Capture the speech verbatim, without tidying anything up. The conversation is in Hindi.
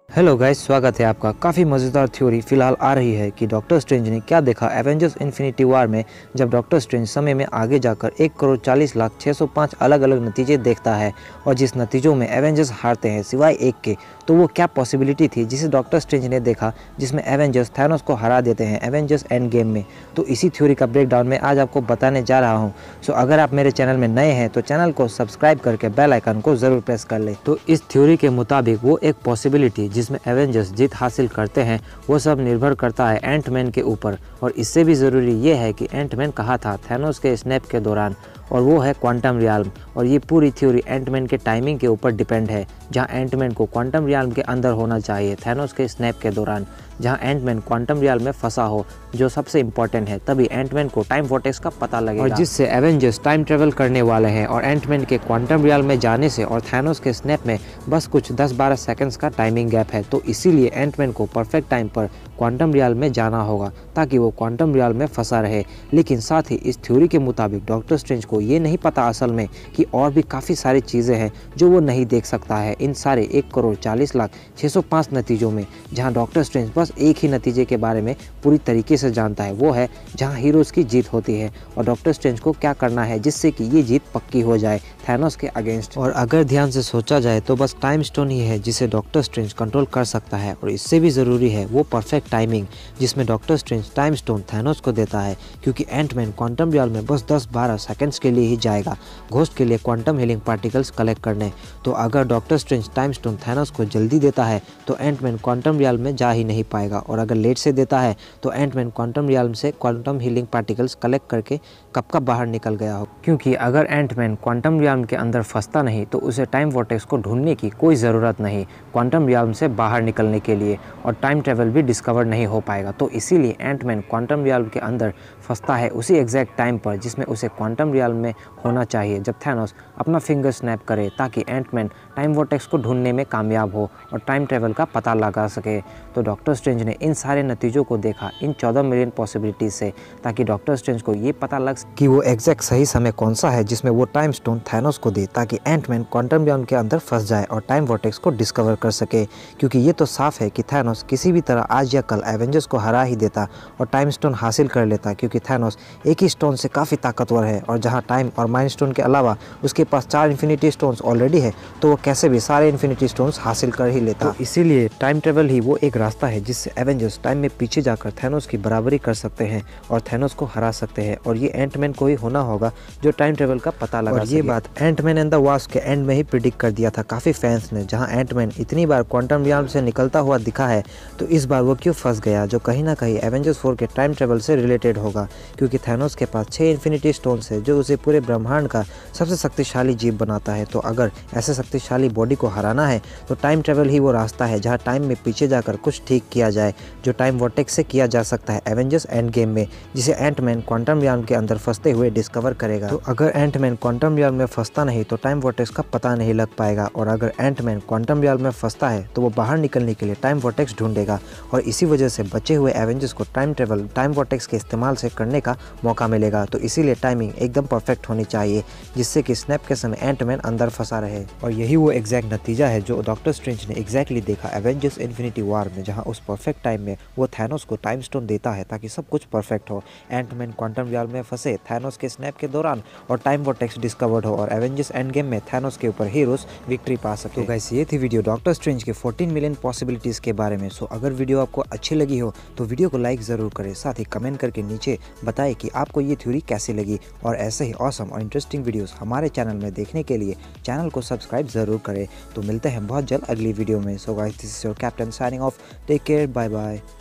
हेलो गाइस, स्वागत है आपका। काफ़ी मज़ेदार थ्योरी फिलहाल आ रही है कि डॉक्टर स्ट्रेंज ने क्या देखा एवेंजर्स इन्फिनिटी वॉर में, जब डॉक्टर स्ट्रेंज समय में आगे जाकर एक करोड़ चालीस लाख छः सौ पाँच अलग अलग नतीजे देखता है और जिस नतीजों में एवेंजर्स हारते हैं सिवाय एक के। तो वो क्या पॉसिबिलिटी थी जिसे डॉक्टर स्ट्रेंज ने देखा जिसमें एवेंजर्स थैनोस को हरा देते हैं एवेंजर्स एंड गेम में। तो इसी थ्योरी का ब्रेकडाउन मैं आज आपको बताने जा रहा हूँ। सो अगर आप मेरे चैनल में नए हैं तो चैनल को सब्सक्राइब करके बेल आइकन को ज़रूर प्रेस कर ले। तो इस थ्योरी के मुताबिक वो एक पॉसिबिलिटी जिसमें एवेंजर्स जीत हासिल करते हैं वो सब निर्भर करता है एंटमैन के ऊपर। और इससे भी ज़रूरी ये है कि एंटमैन कहा था थैनोस के स्नैप के दौरान, और वो है क्वांटम रियाल्म। और ये पूरी थ्योरी एंटमैन के टाइमिंग के ऊपर डिपेंड है, जहां एंटमैन को क्वांटम रियाल्म के अंदर होना चाहिए थैनोस के स्नैप के दौरान, जहां एंटमैन क्वांटम रियाल्म में फंसा हो, जो सबसे इंपॉर्टेंट है। तभी एंटमैन को टाइम वॉर्टेक्स का पता लगेगा, और जिससे एवेंजर्स टाइम ट्रेवल करने वाले हैं। और एंटमैन के क्वांटम रियाल्म में जाने से और थैनोस के स्नैप में बस कुछ दस बारह सेकंड्स का टाइमिंग गैप है। तो इसीलिए एंटमैन को परफेक्ट टाइम पर क्वांटम रियाल्म में जाना होगा ताकि वो क्वांटम रियाल्म में फंसा रहे। लेकिन साथ ही इस थ्योरी के मुताबिक डॉक्टर स्ट्रेंज को ये नहीं पता असल में कि और भी काफ़ी सारी चीज़ें हैं जो वो नहीं देख सकता है इन सारे एक करोड़ चालीस लाख छः सौ पाँच नतीजों में, जहां डॉक्टर स्ट्रेंज बस एक ही नतीजे के बारे में पूरी तरीके से जानता है। वो है जहां हीरोज़ की जीत होती है और डॉक्टर स्ट्रेंज को क्या करना है जिससे कि ये जीत पक्की हो जाए थैनोस के अगेंस्ट। और अगर ध्यान से सोचा जाए तो बस टाइम स्टोन ही है जिसे डॉक्टर स्ट्रेंज कंट्रोल कर सकता है। और इससे भी ज़रूरी है वो परफेक्ट टाइमिंग जिसमें Doctor Strange time stone Thanos को देता है, क्योंकि एंटमैन क्वांटम रियाल्म में बस दस बारह सेकंड्स के लिए ही जाएगा घोस्ट के लिए क्वांटम हीलिंग पार्टिकल्स कलेक्ट करने। तो अगर Doctor Strange time stone Thanos को जल्दी देता है तो एंटमैन क्वांटम रियाल्म में जा ही नहीं पाएगा, और अगर लेट से देता है तो एंटमैन क्वांटम रियाल्म से क्वांटम हीलिंग पार्टिकल्स कलेक्ट करके कब का बाहर निकल गया हो। क्योंकि अगर एंटमैन क्वांटम रियाल्म के अंदर फंसता नहीं तो उसे टाइम वॉर्टेक्स को ढूंढने की कोई ज़रूरत नहीं क्वांटम रियाल्म से बाहर निकलने के लिए, और टाइम ट्रेवल भी डिस्कवर नहीं हो पाएगा। तो इसीलिए एंटमैन क्वांटम रियाल्म के अंदर फंसता है उसी एग्जैक्ट टाइम पर जिसमें उसे क्वांटम रियाल्म में होना चाहिए जब थैनोस अपना फिंगर स्नैप करे, ताकि एंटमैन टाइम वॉर्टेक्स को ढूंढने में कामयाब हो और टाइम ट्रेवल का पता लगा सके। तो डॉक्टर स्ट्रेंज ने इन सारे नतीजों को देखा इन चौदह मिलियन पॉसिबिलिटीज से, ताकि डॉक्टर स्ट्रेंज को ये पता लग कि वो एग्जैक्ट सही समय कौन सा है जिसमें वो टाइम स्टोन थैनोस को दे, ताकि एंटमैन क्वांटम रियाल्म के अंदर फंस जाए और टाइम वॉर्टेक्स को डिस्कवर कर सके। क्योंकि ये तो साफ है कि थैनोस किसी भी तरह आज या कल एवेंजर्स को हरा ही देता और टाइम स्टोन हासिल कर लेता, क्योंकि थैनोस एक ही स्टोन से काफ़ी ताकतवर है। और जहाँ टाइम और माइंड स्टोन के अलावा उसके पास चार इन्फिनिटी स्टोन्स ऑलरेडी है, तो वो कैसे भी सारे इन्फिनिटी स्टोन्स हासिल कर ही लेता। तो इसीलिए टाइम ट्रेवल ही वो एक रास्ता है जिससे एवेंजर्स टाइम में पीछे जाकर थैनोस की बराबरी कर सकते हैं और थैनोस को हरा सकते हैं। और ये एंटमैन को ही होना होगा जो टाइम ट्रेवल का पता लगा। और ये बात एंटमैन एंड द वास्प के एंड में ही प्रिडिक्ट कर दिया था काफ़ी फैंस ने। जहाँ एंटमैन इतनी बार क्वांटम रियाल्म से निकलता हुआ दिखा है, तो इस बार वो क्यों फंस गया, जो कहीं ना कहीं एवेंजर्स फोर के टाइम ट्रेवल से रिलेटेड होगा। क्योंकि थैनोस के पास छः इन्फिनिटी स्टोन्स है जो उसे पूरे ब्रह्मांड का सबसे शक्तिशाली जीव बनाता है। तो अगर ऐसे शक्तिशाली बॉडी को हराना है तो टाइम ट्रेवल ही वो रास्ता है जहाँ टाइम में पीछे जाकर कुछ ठीक किया जाए, जो टाइम वॉर्टेक्स से किया जा सकता है एवेंजर्स एंड गेम में, जिसे एंटमैन क्वांटम रियाल्म के अंदर फंसते हुए डिस्कवर करेगा। तो अगर एंटमैन क्वांटम रियाल्म में फंसता नहीं तो टाइम वॉर्टेक्स का पता नहीं लग पाएगा, और अगर एंटमैन क्वांटम रियाल्म में फंसता है तो वो बाहर निकलने के लिए टाइम वॉर्टेक्स ढूंढेगा। और इसी वजह से बचे हुए एवेंजर्स को टाइम ट्रेवल टाइम वॉर्टेक्स के इस्तेमाल से करने का मौका मिलेगा। तो इसीलिए टाइमिंग एकदम परफेक्ट होनी चाहिए जिससे कि स्नैप के समय एंटमैन अंदर फंसा रहे। और यही वो एग्जैक्ट नतीजा है जो डॉक्टर स्ट्रेंज ने एग्जैक्टली देखा एवेंजर्स इन्फिनिटी वॉर में, जहां उस परफेक्ट टाइम में वो थैनोस को टाइम स्टोन देता है ताकि सब कुछ परफेक्ट हो। एंटमैन क्वांटम रियाल्म में फंसे थैनोस के स्नैप के दौरान और टाइम वॉर्टेक्स डिस्कवर्ड हो, और एवेंजर्स एंड गेम में थैनोस के ऊपर हीरोज विक्ट्री पा सके। तो गाइस, ये थी वीडियो डॉक्टर स्ट्रेंज के चौदह मिलियन पॉसिबिलिटीज के बारे में। सो अगर वीडियो आपको अच्छी लगी हो तो वीडियो को लाइक जरूर करें, साथ ही कमेंट करके नीचे बताएं कि आपको ये थ्योरी कैसी लगी। और ऐसे ही ऑसम और इंटरेस्टिंग वीडियोस हमारे चैनल में देखने के लिए चैनल को सब्सक्राइब जरूर करें। तो मिलते हैं बहुत जल्द अगली वीडियो में। So guys, this is your captain signing off. Take care, bye bye.